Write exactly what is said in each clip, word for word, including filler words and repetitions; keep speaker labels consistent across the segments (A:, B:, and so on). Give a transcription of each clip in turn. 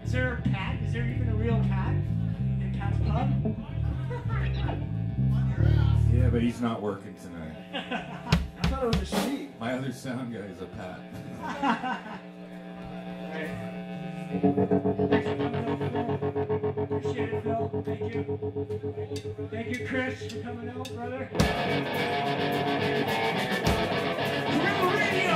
A: Is there a cat? Is there even a real cat in Cat's Pub?
B: Yeah, but he's not working tonight.
C: I thought it was a sheep.
B: My other sound guy is a Pat.
A: Alright. Thanks for coming out, Phil. Appreciate it, Phil. Thank you. Thank you, Chris, for coming out, brother. Guerrilla Radio!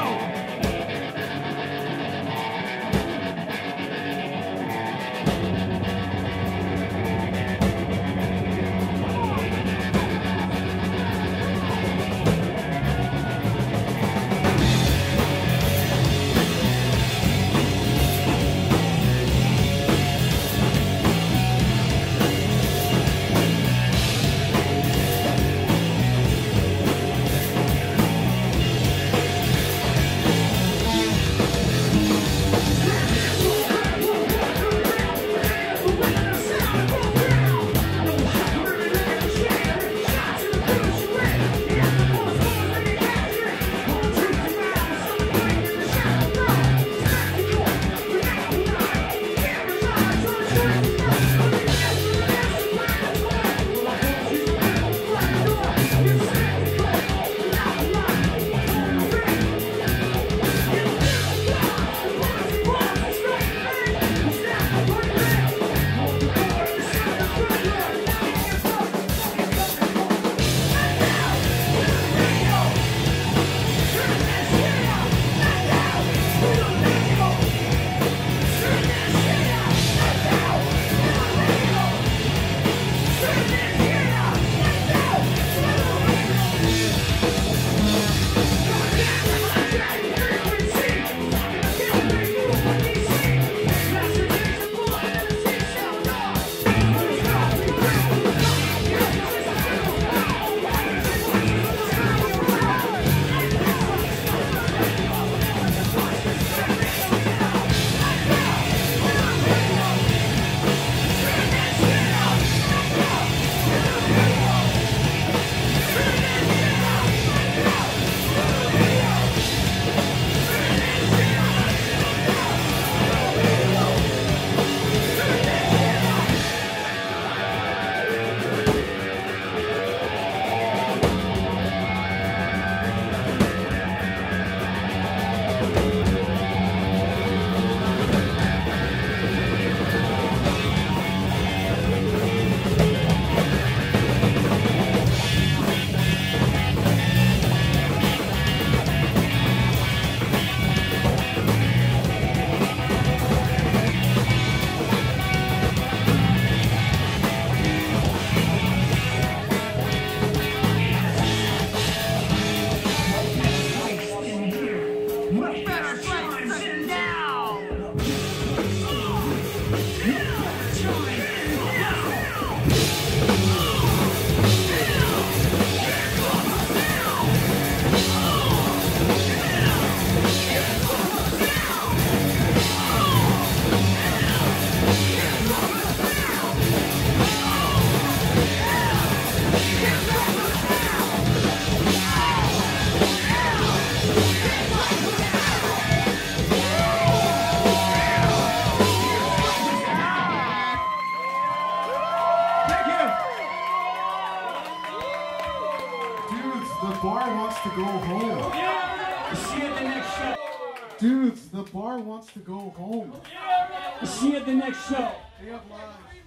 C: The bar wants to go home.
A: Yeah! See you at the next show.
C: Dudes, the bar wants to go home.
A: See you at the next show.
C: They have lives.